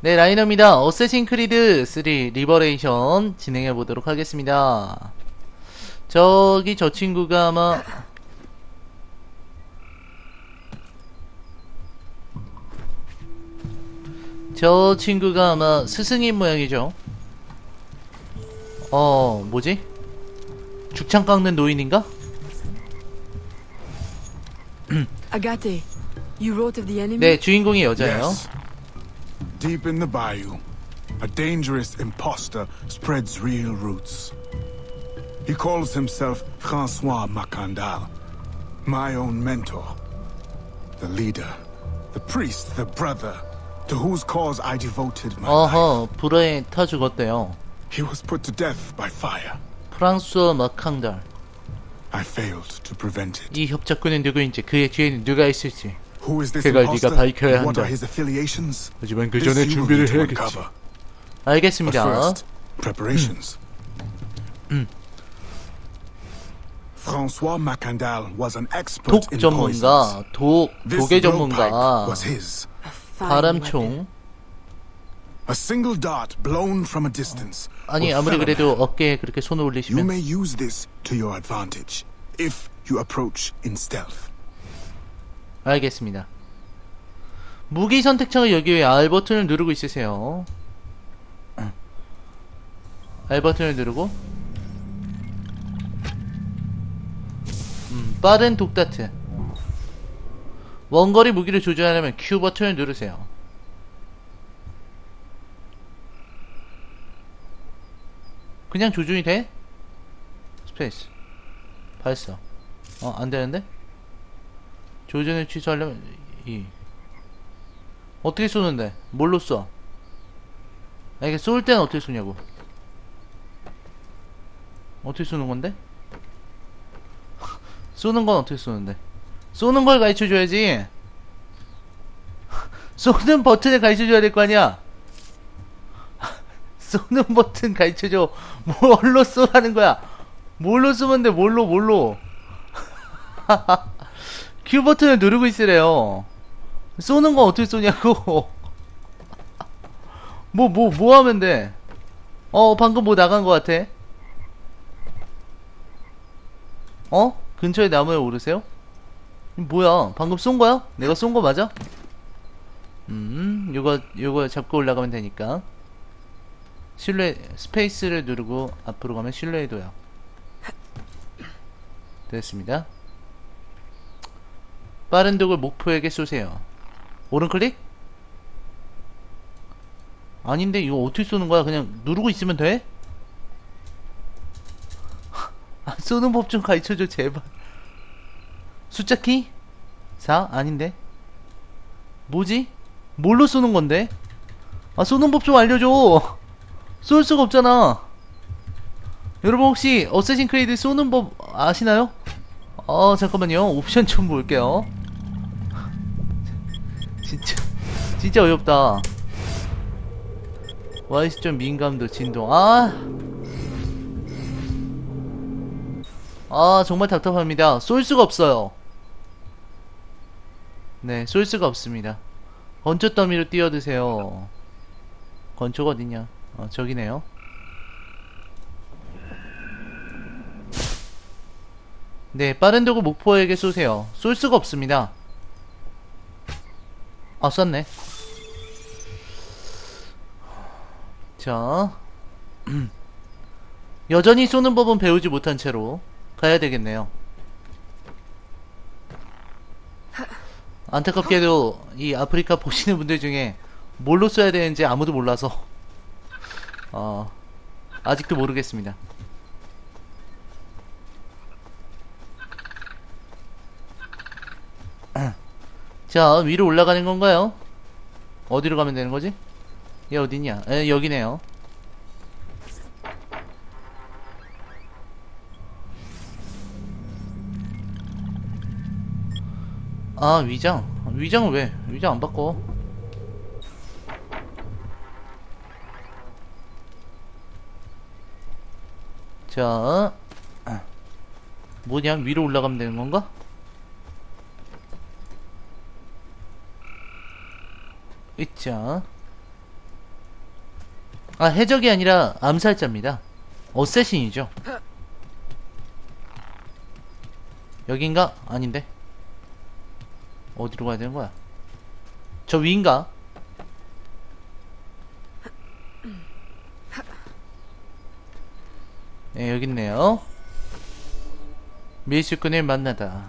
네, 라이너입니다. 어쌔신 크리드 3 리버레이션 진행해보도록 하겠습니다. 저기 저 친구가 아마 스승님 모양이죠. 뭐지? 죽창 깎는 노인인가? Agate, you wrote of the enemy? 네, 주인공이 여자예요. Yes. Deep in the bayou, a dangerous imposter spreads real roots. He calls himself François Macandal, my own mentor, the leader, the priest, the brother, to whose cause I devoted my life. 불에 타 죽었대요. He was put to death by fire. 프랑스와 마캉달. I failed to prevent it. 이 협작꾼은 누구인지, 그의 뒤에는 누가 있을지 Who is this 그걸 imposter? 네가 밝혀야 What 한다. are his affiliations? 하지만 그 This 전에 you will 준비를 need to 해야겠지. uncover. But 알겠습니다. first, preparations. François Macandal was an expert 독 in 전문가, poisons. This 독의 blowpipe 전문가, was his. A fine weapon. 바람총. A single dart blown from a distance. 아니, will 아무리 fell a 그래도 man. 어깨에 그렇게 손을 You 올리시면 may use this to your advantage if you approach in stealth. 알겠습니다. 무기 선택창을 열기 위해 R 버튼을 누르고 있으세요. R 버튼을 누르고 빠른 독다트. 원거리 무기를 조준하려면 Q 버튼을 누르세요. 그냥 조준이 돼? 스페이스 발사. 안되는데? 조준을 취소하려면 어떻게 쏘는데? 뭘로 쏴? 이게 쏠 때는 어떻게 쏘냐고. 어떻게 쏘는 건데? 쏘는 건 어떻게 쏘는데? 쏘는 걸 가르쳐 줘야지. 쏘는 버튼을 가르쳐 줘야 될 거 아니야? 쏘는 버튼 가르쳐 줘. 뭘로 쏘라는 거야? 뭘로 쏘면 돼? 뭘로? Q 버튼을 누르고 있으래요. 쏘는 건 어떻게 쏘냐고. 뭐 하면 돼? 방금 뭐 나간 거 같아? 근처에 나무에 오르세요? 뭐야? 방금 쏜 거야? 내가 쏜 거 맞아? 요거 잡고 올라가면 되니까. 스페이스를 누르고 앞으로 가면 신뢰도요. 됐습니다. 빠른 독을 목표에게 쏘세요. 오른클릭? 아닌데 이거 어떻게 쏘는 거야? 그냥 누르고 있으면 돼? 쏘는 법 좀 가르쳐줘 제발. 숫자 키? 4? 아닌데? 뭐지? 뭘로 쏘는 건데? 쏘는 법 좀 알려줘. 쏠 수가 없잖아. 여러분 혹시 어쌔신 크리드 쏘는 법 아시나요? 잠깐만요. 옵션 좀 볼게요. 진짜 어이없다. Y시점 민감도 진동. 정말 답답합니다. 쏠 수가 없어요. 네, 쏠 수가 없습니다. 건초 더미로 뛰어드세요. 건초가 어딨냐? 저기네요. 네, 빠른 도구 목표에게 쏘세요. 쏠 수가 없습니다. 쐈네. 자, 여전히 쏘는 법은 배우지 못한 채로 가야 되겠네요. 안타깝게도 이 아프리카 보시는 분들 중에 뭘로 쏘야 되는지 아무도 몰라서 아직도 모르겠습니다. 자, 위로 올라가는 건가요? 어디로 가면 되는 거지? 얘 어디냐? 여기네요. 위장. 위장은 왜? 위장 안 바꿔. 자, 뭐냐? 위로 올라가면 되는 건가? 있자. 아, 해적이 아니라 암살자입니다. 어쌔신이죠. 여긴가? 아닌데. 어디로 가야 되는 거야? 저 위인가? 네, 여기 있네요. 밀수꾼을 만나다.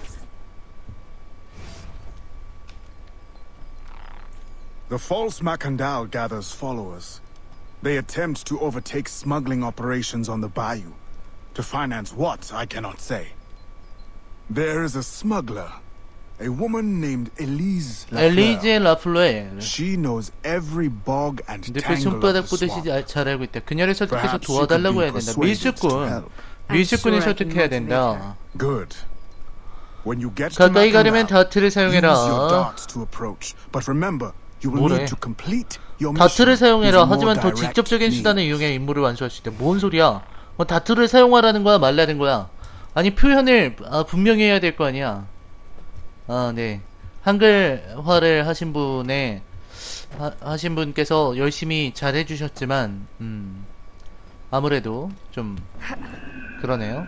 The false Macandal gathers followers. They attempt to overtake smuggling operations on the bayou. To finance what, I cannot say. There is a smuggler, a woman named Elise 엘리제 Lafleur. 라플레. She knows every bog and 내 tangle of 손바닥 the 보듯이 swamp. 잘 알고 있다. 그녀를 설득해서 Perhaps she could 도와달라고 be 해야 된다. persuaded to 밀수꾼. help. 밀수꾼을 I'm sure I can 설득해야 된다. motivate Good. When you get to 가까이 가려면 Macandal, 다트를 use your 사용해라. darts to approach. But remember, you will 뭐래? need to complete your 다트를 mission 사용해라. with more 하지만 더 direct 직접적인 means. 수단을 이용해 임무를 완수할 수 있다. 뭔 소리야? 뭐 다트를 사용하라는 거야? 말라는 거야? 아니 표현을 분명히 해야 될 거 아니야. 아, 네. 한글화를 하신 분께서 열심히 잘 해주셨지만 아무래도 좀 그러네요.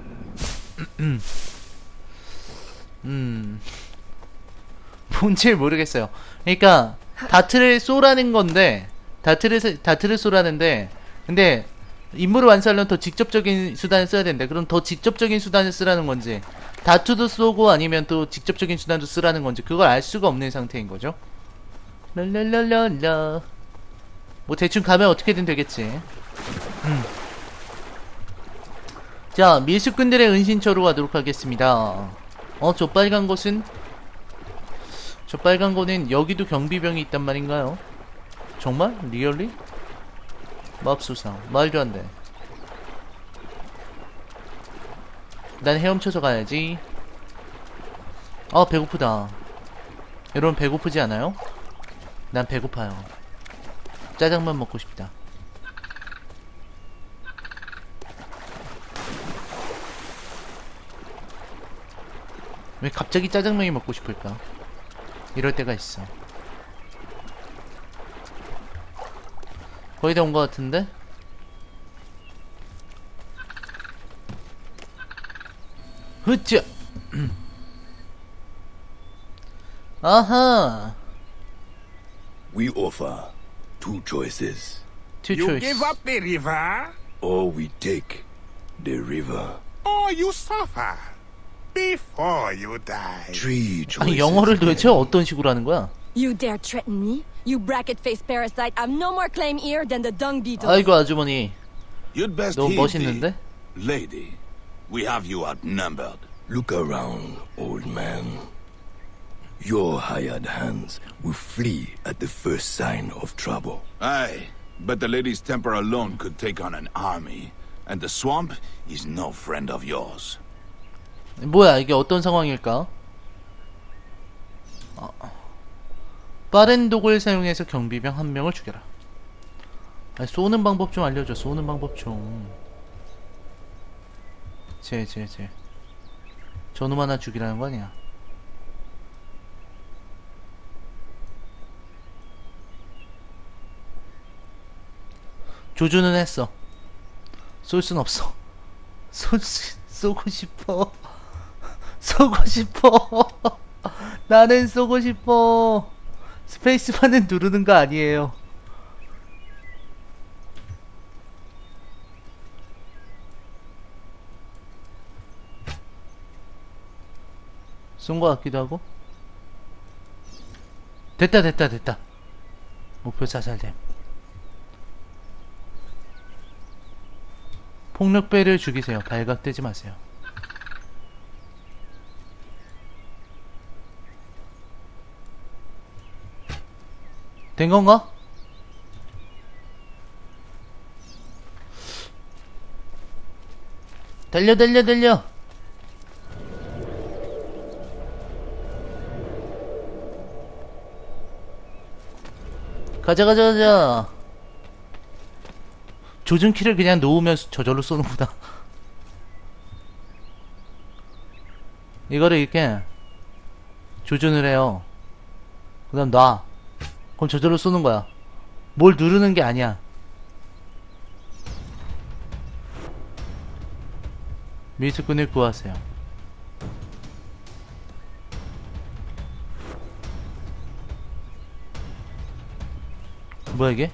뭔지 모르겠어요. 그러니까 다트를 쏘라는 건데 다트를 쏘라는데 근데 임무를 완수하려면 더 직접적인 수단을 써야 된다. 그럼 더 직접적인 수단을 쓰라는 건지 다투도 쏘고 아니면 또 직접적인 수단도 쓰라는 건지 그걸 알 수가 없는 상태인 거죠. 랄랄랄랄라. 뭐 대충 가면 어떻게든 되겠지. 자, 밀수꾼들의 은신처로 가도록 하겠습니다. 저 빨간 곳은? 저 빨간 거는 여기도 경비병이 있단 말인가요? 정말? 리얼리? 맙소사. 말도 안 돼. 난 헤엄쳐서 가야지. 아, 배고프다. 여러분 배고프지 않아요? 난 배고파요. 짜장면 먹고 싶다. 왜 갑자기 짜장면이 먹고 싶을까? 이럴 때가 있어. 거의 다 온 것 같은데? 흐짜! 아하! We offer two choices. Two You choice. give up the river, Or we take the river. or you suffer before you die. Three choices. 아니, 영어를 도대체 again. 어떤 식으로 하는 거야? You dare threaten me? You bracket-faced parasite, I've no more claim here than the dung beetle. 아이고, 아주머니. You'd best 너무 heed 멋있는데? thee, lady. We have you outnumbered. Look around, old man. Your hired hands will flee at the first sign of trouble. Aye, but the lady's temper alone could take on an army, and the swamp is no friend of yours. 뭐야, 이게 어떤 상황일까? 빠른 독을 사용해서 경비병 한 명을 죽여라. 아니, 쏘는 방법 좀 알려줘. 쏘는 방법 좀. 저놈 하나 죽이라는 거 아니야? 조준은 했어. 쏠 순 없어. 쏘고 싶어. 쏘고 싶어. 나는 쏘고 싶어. 스페이스바는 누르는 거 아니에요. 쏜 거 같기도 하고. 됐다. 목표 자살됨. 폭력배를 죽이세요. 발각되지 마세요. 된 건가? 달려. 가자. 조준키를 그냥 놓으면 저절로 쏘는구나. 이거를 이렇게 조준을 해요. 그 다음 놔. 그럼 저절로 쏘는 거야. 뭘 누르는 게 아니야. 미수꾼을 구하세요. 뭐야 이게?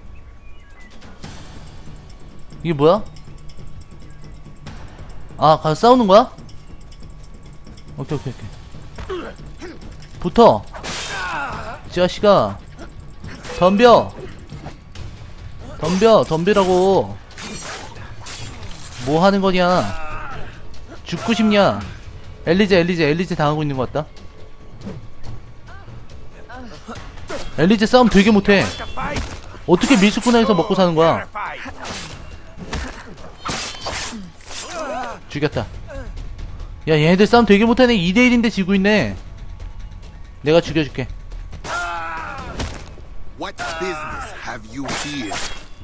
이게 뭐야? 아, 가서 싸우는 거야? 오케이. 붙어! 이 자식아! 덤벼라고! 뭐 하는 거냐? 죽고 싶냐? 엘리제 당하고 있는 것 같다? 엘리제 싸움 되게 못해. 어떻게 밀수꾼에서 먹고 사는 거야? 죽였다. 야, 얘네들 싸움 되게 못하네. 2대1인데 지고 있네. 내가 죽여줄게. What business have you here?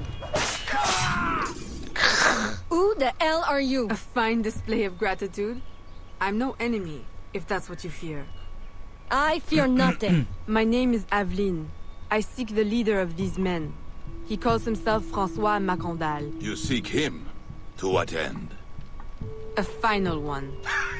Who the hell are you? A fine display of gratitude. I'm no enemy, if that's what you fear. I fear nothing. My name is Aveline. I seek the leader of these men. He calls himself François Macandal. You seek him? To what end? A final one.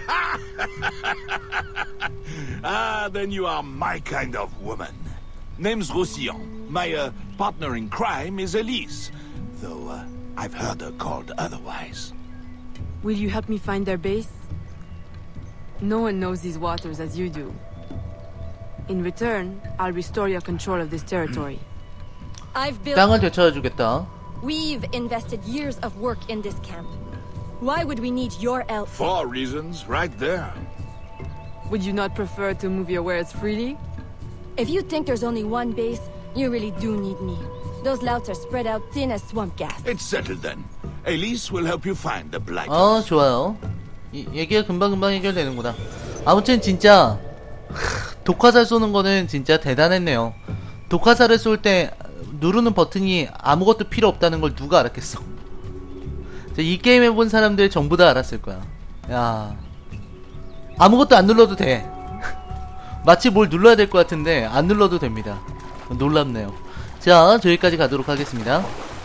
Ah, then you are my kind of woman. Name's Roussillon. My partner in crime is Elise. Though I've heard her called otherwise. Will you help me find their base? No one knows these waters as you do. In return, I'll restore your control of this territory. I've built. 땅을 되찾아주겠다. We've invested years of work in this camp. Why would we need your help? 4 reasons, right there. Would you not prefer to move your wares freely? If you think there's only one base, you really do need me. Those louts are spread out thin as swamp gas. It's settled then. Elise will help you find the blight. 좋아요. 얘기가 금방 해결되는구나. 아무튼 진짜 독화살 쏘는 거는 진짜 대단했네요. 독화살을 쏠 때 누르는 버튼이 아무것도 필요 없다는 걸 누가 알았겠어. 이 게임 해본 사람들 전부 다 알았을 거야. 야, 아무것도 안 눌러도 돼. 마치 뭘 눌러야 될 것 같은데 안 눌러도 됩니다. 놀랍네요. 자, 저기까지 가도록 하겠습니다.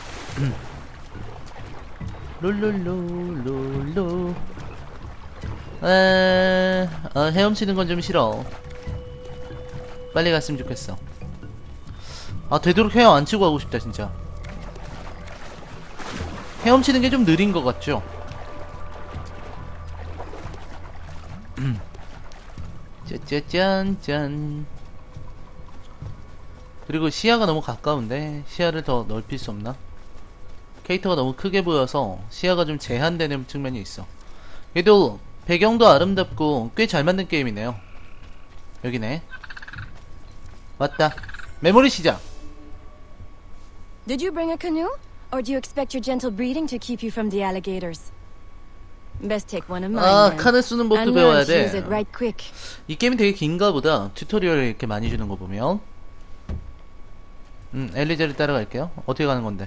롤롤롤롤롤. 헤엄치는 건 좀 싫어. 빨리 갔으면 좋겠어. 되도록 헤엄 안 치고 가고 싶다 진짜. 헤엄치는 게 좀 느린 것 같죠? 짜짜짠짠. 그리고 시야가 너무 가까운데 시야를 더 넓힐 수 없나? 캐릭터가 너무 크게 보여서 시야가 좀 제한되는 측면이 있어. 그래도 배경도 아름답고 꽤 잘 만든 게임이네요. 여기네. 왔다. 메모리 시작. Did you bring a canoe? Or do you expect your gentle breeding to keep you from the alligators? Best take one of mine. then. 칸을 쓰는 법도 And 배워야 learn to use 돼. it right quick. 이 게임이 되게 긴가 보다. 튜토리얼을 이렇게 많이 주는 거 보면. 엘리제를 따라갈게요. 어떻게 가는 건데?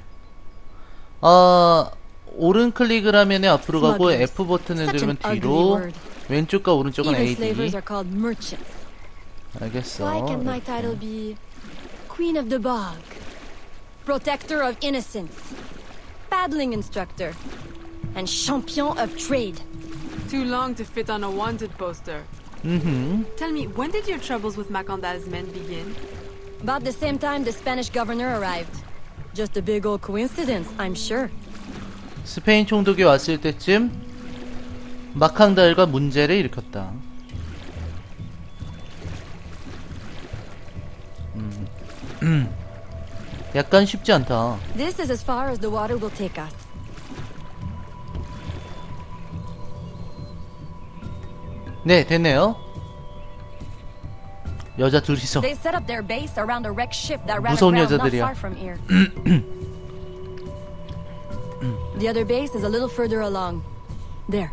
오른 클릭을 하면 앞으로 가고 Smugglers. F 버튼을 Such 누르면 an ugly 뒤로, word. 왼쪽과 오른쪽은 Even AD. slavers are called merchants. 알겠어. Why can't my title be Queen of the Bog, Protector of Innocence, Paddling Instructor, and Champion of Trade? Too long to fit on a wanted poster. Tell me, when did your troubles with Macandal's men begin? About the same time the Spanish governor arrived. Just a big old coincidence, I'm sure. 스페인 총독이 왔을 때쯤 마캉달과 문제를 일으켰다. 약간 쉽지 않다. This is as far as the water will take us. 네, 됐네요. 여자 둘이서 They set up their base around a wrecked ship that ran 무서운 aground not 여자들이야. far from here. The other base is a little further along. There.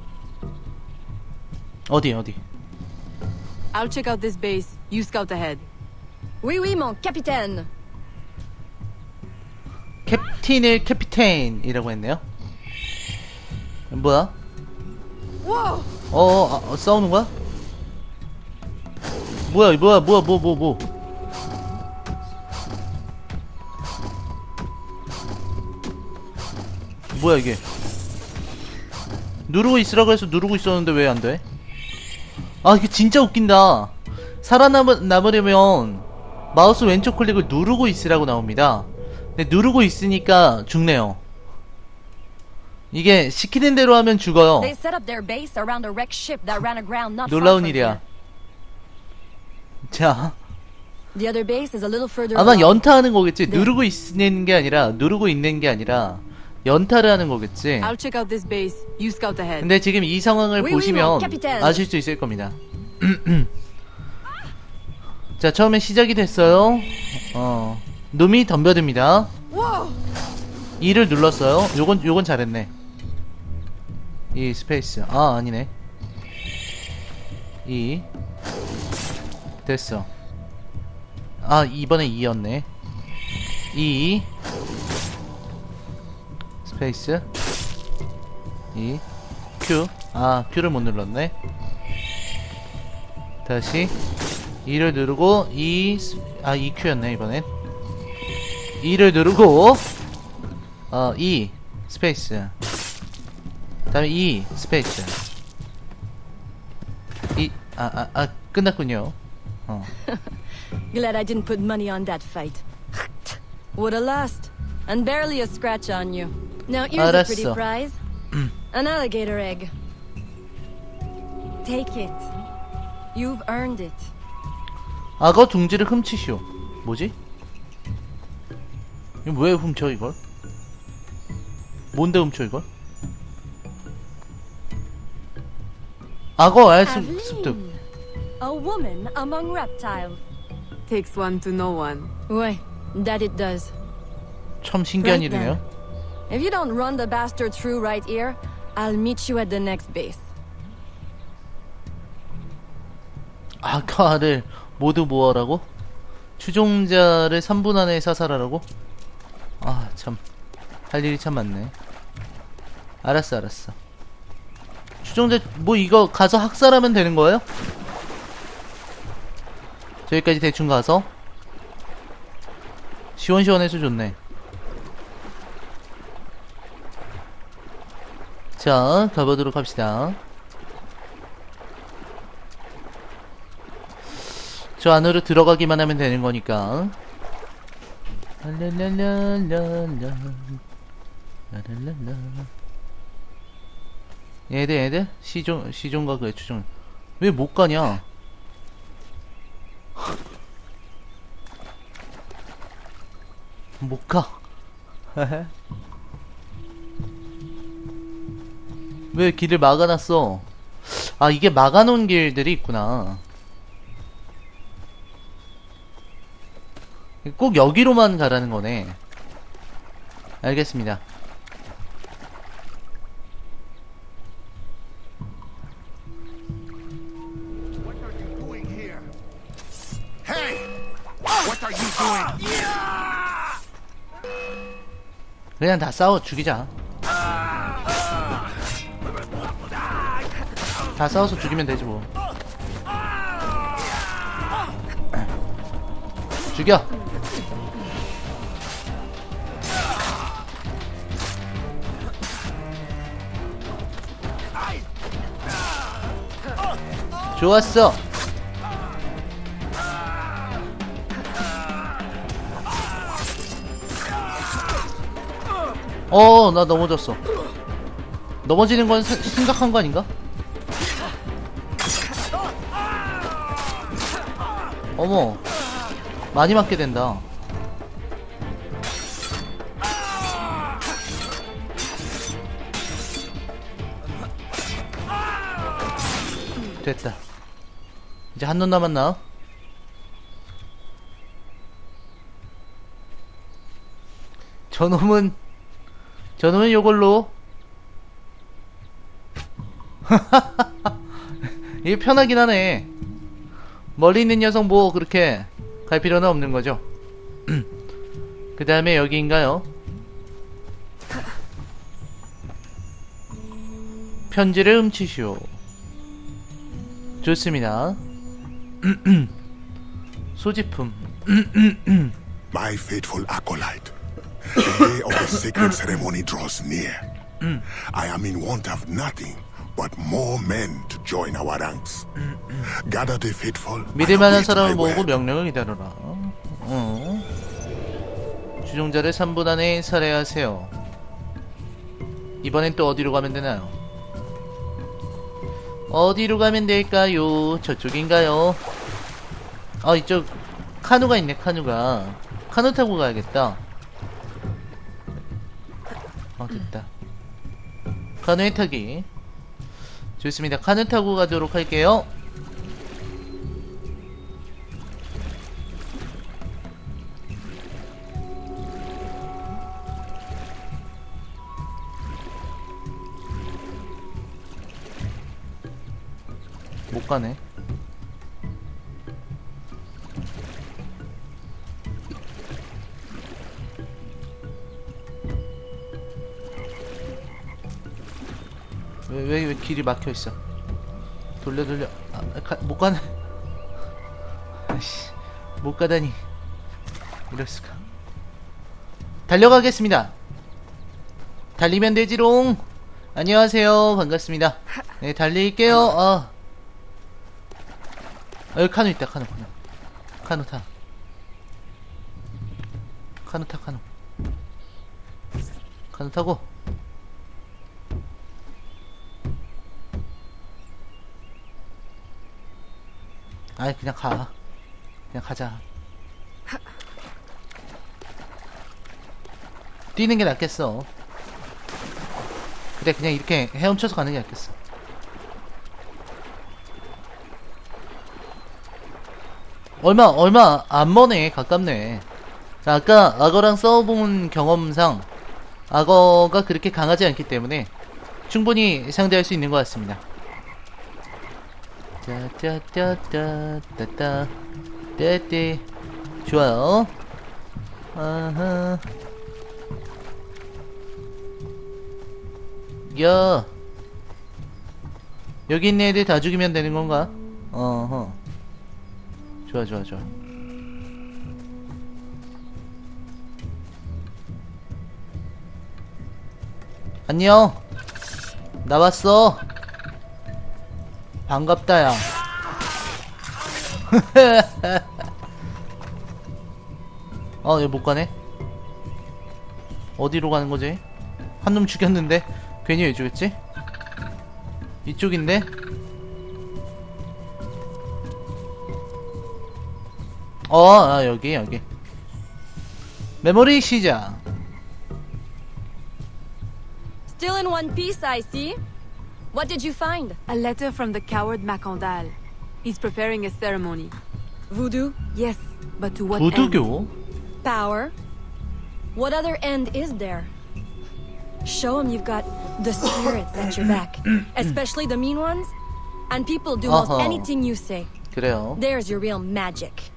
어디? I'll check out this base. You scout ahead. Oui, oui, mon capitaine. 캡틴을 캐피테인이라고 했네요. 뭐야? Whoa! 싸우는 거야? 뭐야? 뭐야 이게? 누르고 있으라고 해서 누르고 있었는데 왜 안 돼? 아 이게 진짜 웃긴다. 살아남으려면 마우스 왼쪽 클릭을 누르고 있으라고 나옵니다. 근데 누르고 있으니까 죽네요. 이게 시키는 대로 하면 죽어요. They set up their base around a wrecked ship that ran aground not far 놀라운 from 일이야. here. 자, The other base is a little further 아마 along. 연타하는 거겠지. 네. 누르고 있는 게 아니라 누르고 있는 게 아니라 연타를 하는 거겠지. I'll check out this base. You scout ahead. 근데 지금 이 상황을 Oui, oui, 보시면 mon capitaine. 아실 수 있을 겁니다. 자, 처음에 시작이 됐어요. 놈이 덤벼듭니다. 2를 눌렀어요. 요건 잘했네. 이 스페이스. 아, 아니네. 2 됐어. 아, 이번에 2였네. 2 스페이스 2 Q. 아, Q를 못 눌렀네. 다시 2를 누르고 2Q였네 이번엔. 2를 누르고 2 스페이스 다음에 2 스페이스 끝났군요. Glad I didn't put money on that fight. What a lost. And barely a scratch on you. Now here's a pretty 알았어. prize. An alligator egg. Take it. You've earned it. 악어 둥지를 훔치시오. 뭐지? 이거 왜 훔쳐 이걸? 뭔데 훔쳐 이걸? 악어 알 습득. A woman among reptiles. Takes one to know one. Ouais, that it does. 참 신기한 Right 일이네요. If you don't run the bastard through right here, I'll meet you at the next base. 악어를 모두 모아라고? 추종자를 3분 안에 사살하라고? 아, 참. 할 일이 참 많네. 알았어. 추종자, 뭐 이거 가서 학살하면 되는 거예요? 저기까지 대충 가서 시원시원해서 좋네. 자, 가보도록 합시다. 저 안으로 들어가기만 하면 되는 거니까. 랄랄랄랄랄라. 랄랄랄라. 얘들 시종과 그의 추종. 왜 못 가냐? 못 가. 왜 길을 막아놨어? 아, 이게 막아놓은 길들이 있구나. 꼭 여기로만 가라는 거네. 알겠습니다. What are you doing here? Hey! What are you doing? 그냥 다 싸워 죽이자. 다 싸워서 죽이면 되지 뭐. 죽여. 좋았어. 나 넘어졌어. 넘어지는 건 심각한 거 아닌가? 어머, 많이 맞게 된다. 됐다. 이제 한 놈 남았나? 저놈은 요걸로 이게 편하긴 하네. 멀리 있는 녀석 뭐 그렇게 갈 필요는 없는 거죠. 그 다음에 여기인가요? 편지를 훔치시오. 좋습니다. 소지품. My faithful acolyte, the day of the sacred ceremony draws near. I am in want of nothing but more men to join our ranks. Gather the faithful. 믿을 and 만한 await 사람을 my 모으고 word. 명령을 기다려라. 주종자를 3분 안에 살해하세요. 이번엔 또 어디로 가면 되나요? 어디로 가면 될까요? 저쪽인가요? 이쪽 카누가 있네. 카누가. 카누 타고 가야겠다. 됐다. 카누에 타기. 좋습니다. 카누 타고 가도록 할게요. 못 가네. 왜 길이 막혀 있어? 돌려. 못 가네. 아이씨, 못 가다니. 이럴 수가. 달려가겠습니다. 달리면 되지롱. 안녕하세요. 반갑습니다. 네, 달릴게요. 여기 카누 있다. 카누 타. 카누 타고. 그냥 가자. 뛰는 게 낫겠어. 그래, 그냥 이렇게 헤엄쳐서 가는 게 낫겠어. 얼마 안 머네. 가깝네. 자, 아까 악어랑 싸워본 경험상 악어가 그렇게 강하지 않기 때문에 충분히 상대할 수 있는 것 같습니다. 따따따따따따 떼떼. 좋아요. 아하. 야, 여기 있는 애들 다 죽이면 되는 건가? 어허. 좋아. 안녕. 나왔어. 반갑다, 야. 얘 못 가네. 어디로 가는 거지? 한 놈 죽였는데 괜히 왜 죽였지? 이쪽인데? 여기. 메모리 시작. Still in one piece, I see. What did you find? A letter from the coward Macandal. He's preparing a ceremony. Voodoo? Yes, but to what end? 부두교? Power? What other end is there? Show him you've got the spirits at your back. Especially the mean ones. And people do most Uh-huh. anything you say. 그래요. There's your real magic.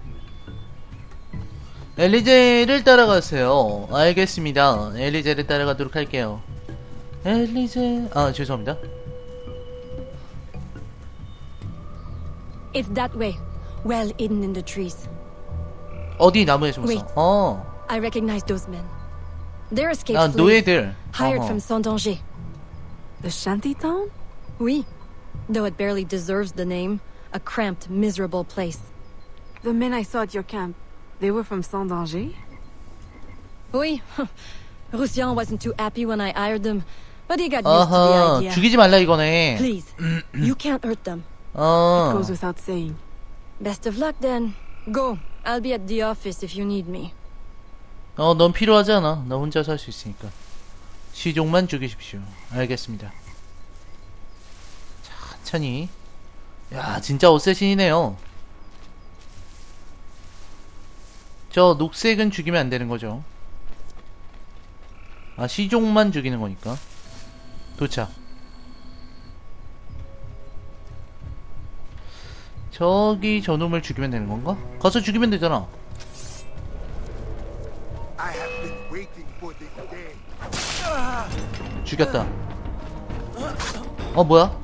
엘리제를 따라가세요. 알겠습니다. 엘리제를 따라가도록 할게요. 엘리제... 죄송합니다. It's that way. Well hidden in the trees. 어디 나무에 숨었어? Wait. I recognize those men. They're escaped slaves. 노예들. Hired from Saint-Danger. The shanty town? Oui. Though it barely deserves the name. A cramped, miserable place. The men I saw at your camp, they were from Saint-Danger? Oui. Roussillon wasn't too happy when I hired them. But he got used to the idea. 죽이지 말라 이거네. Please. You can't hurt them. It goes without saying. Best of luck then. Go. I'll be at the office if you need me. 넌 필요하지 않아. 나 혼자서 할 수 있으니까. 시종만 죽이십시오. 알겠습니다. 천천히. 야, 진짜 어쌔신이네요. 저 녹색은 죽이면 안 되는 거죠. 시종만 죽이는 거니까. 도착. 저기 저놈을 죽이면 되는 건가? 가서 죽이면 되잖아. I have been waiting for this day. 죽였다. 뭐야?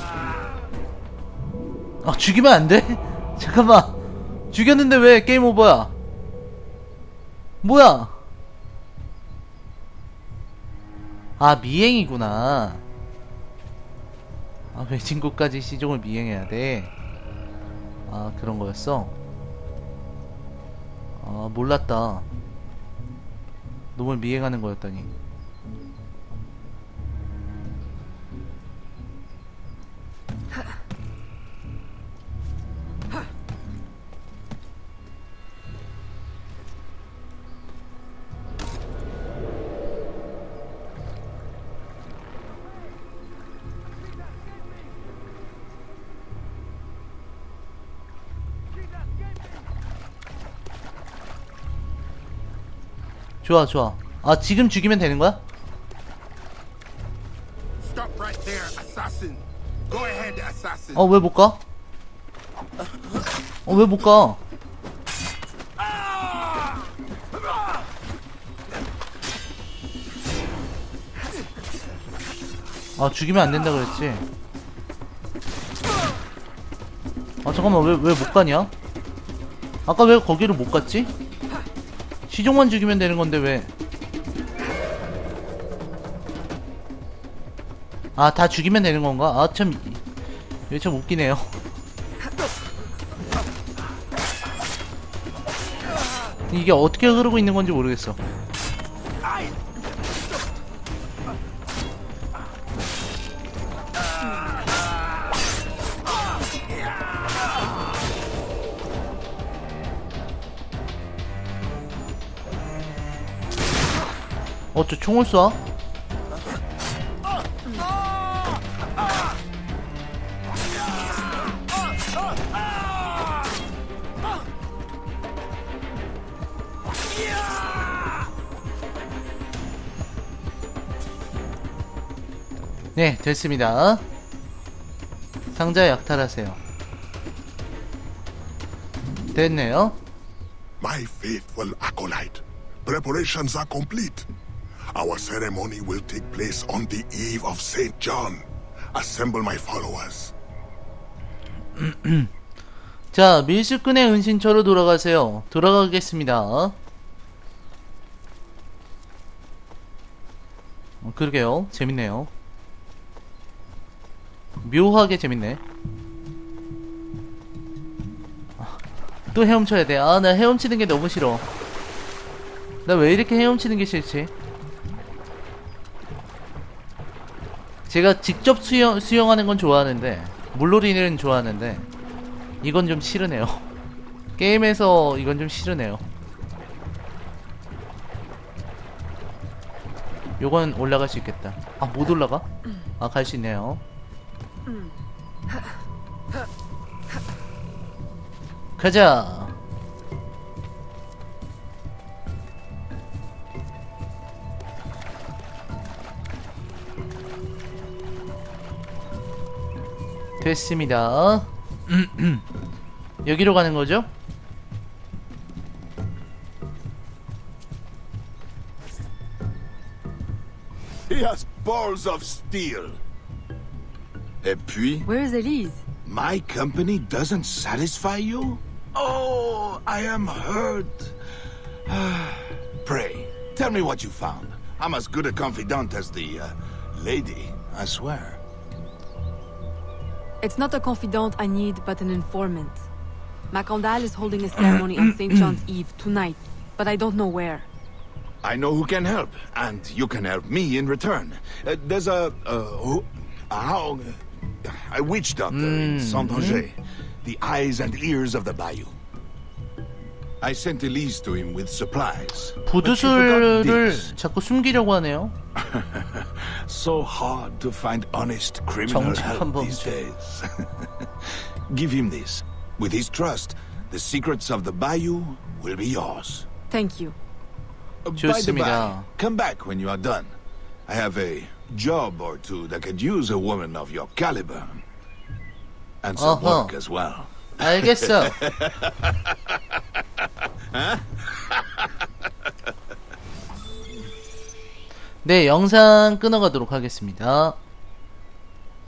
죽이면 안 돼? 잠깐만. 죽였는데 왜 게임 오버야? 뭐야? 아, 미행이구나. 아, 외진국까지 시종을 미행해야 돼. 아, 그런 거였어? 아, 몰랐다. 놈을 미행하는 거였다니. 좋아, 좋아. 아, 지금 죽이면 되는 거야? Stop right there, assassin. Go ahead, assassin. 왜 못 가? 왜 못 가? 아, 죽이면 안 된다 그랬지. 아, 잠깐만, 왜 못 가냐? 아까 왜 거기로 못 갔지? 시종만 죽이면 되는 건데 왜? 아, 다 죽이면 되는 건가? 아, 참, 이게 참 웃기네요. 이게 어떻게 흐르고 있는 건지 모르겠어. 저 총을 쏴? 네, 됐습니다. 상자 약탈하세요. 됐네요. My faithful acolyte, preparations are complete. Our ceremony will take place on the eve of St. John. Assemble my followers. 자, 밀수꾼의 은신처로 돌아가세요. 돌아가겠습니다. 그러게요. 재밌네요. 묘하게 재밌네. 또 헤엄쳐야 돼. 아, 나 헤엄치는 게 너무 싫어. 나 왜 이렇게 헤엄치는 게 싫지? 제가 직접 수영하는 건 좋아하는데, 물놀이는 좋아하는데, 이건 좀 싫으네요. 게임에서 이건 좀 싫으네요. 요건 올라갈 수 있겠다. 아, 못 올라가? 아, 갈 수 있네요. 가자. 됐습니다. 여기로 가는 거죠? He has balls of steel. Et puis, Where's Elise? my company doesn't satisfy you? Oh, I am hurt. Pray, tell me what you found. I'm as good a confidant as the lady, I swear. It's not a confidant I need, but an informant. Macandal is holding a ceremony on St. John's Eve tonight, but I don't know where. I know who can help, and you can help me in return. There's a witch doctor in Saint-Angers, the eyes and ears of the bayou. I sent Elise to him with supplies. but she forgot 부두술을 this. 자꾸 숨기려고 하네요. So hard to find honest criminal 정직한 help these 범죄. days. Give him this. With his trust, the secrets of the bayou will be yours. Thank you. By the 좋습니다. by, come back when you are done. I have a job or two that could use a woman of your caliber. And some Uh-huh. work as well. 알겠어. 네, 영상 끊어가도록 하겠습니다.